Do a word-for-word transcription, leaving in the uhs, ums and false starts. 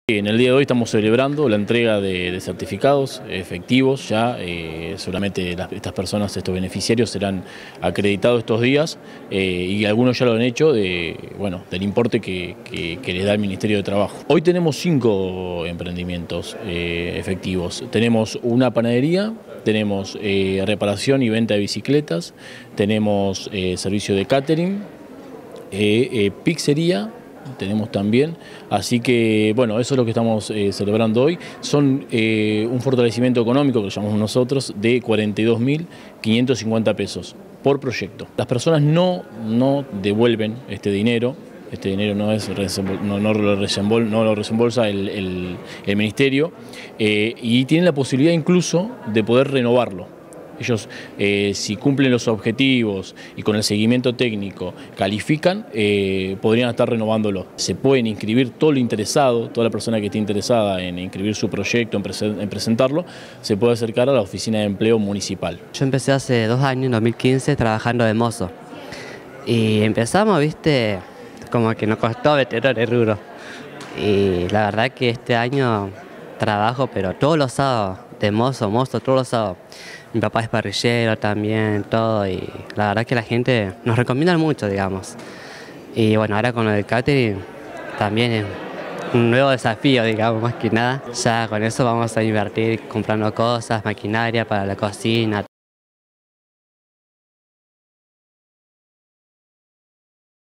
En el día de hoy estamos celebrando la entrega de, de certificados efectivos, ya eh, seguramente las, estas personas, estos beneficiarios serán acreditados estos días eh, y algunos ya lo han hecho de, bueno, del importe que, que, que les da el Ministerio de Trabajo. Hoy tenemos cinco emprendimientos eh, efectivos. Tenemos una panadería, tenemos eh, reparación y venta de bicicletas, tenemos eh, servicio de catering, eh, eh, pizzería, tenemos también, así que bueno, eso es lo que estamos eh, celebrando hoy. Son eh, un fortalecimiento económico, que lo llamamos nosotros, de cuarenta y dos mil quinientos cincuenta pesos por proyecto. Las personas no, no devuelven este dinero, este dinero no, es, no, no, lo, resembolsa, no lo resembolsa el, el, el Ministerio eh, y tienen la posibilidad incluso de poder renovarlo. Ellos, eh, si cumplen los objetivos y con el seguimiento técnico califican, eh, podrían estar renovándolo. Se pueden inscribir todo lo interesado, toda la persona que esté interesada en inscribir su proyecto, en, prese en presentarlo, se puede acercar a la Oficina de Empleo Municipal. Yo empecé hace dos años, en dos mil quince, trabajando de mozo. Y empezamos, viste, como que nos costó meternos en el rubro. Y la verdad que este año trabajo, pero todos los sábados, de mozo, mozo, todos los sábados. Mi papá es parrillero también, todo, y la verdad que la gente nos recomienda mucho, digamos. Y bueno, ahora con lo del catering también es un nuevo desafío, digamos, más que nada. Ya con eso vamos a invertir comprando cosas, maquinaria para la cocina,